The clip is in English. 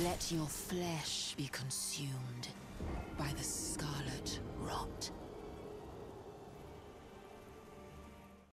Let your flesh be consumed by the scarlet rot.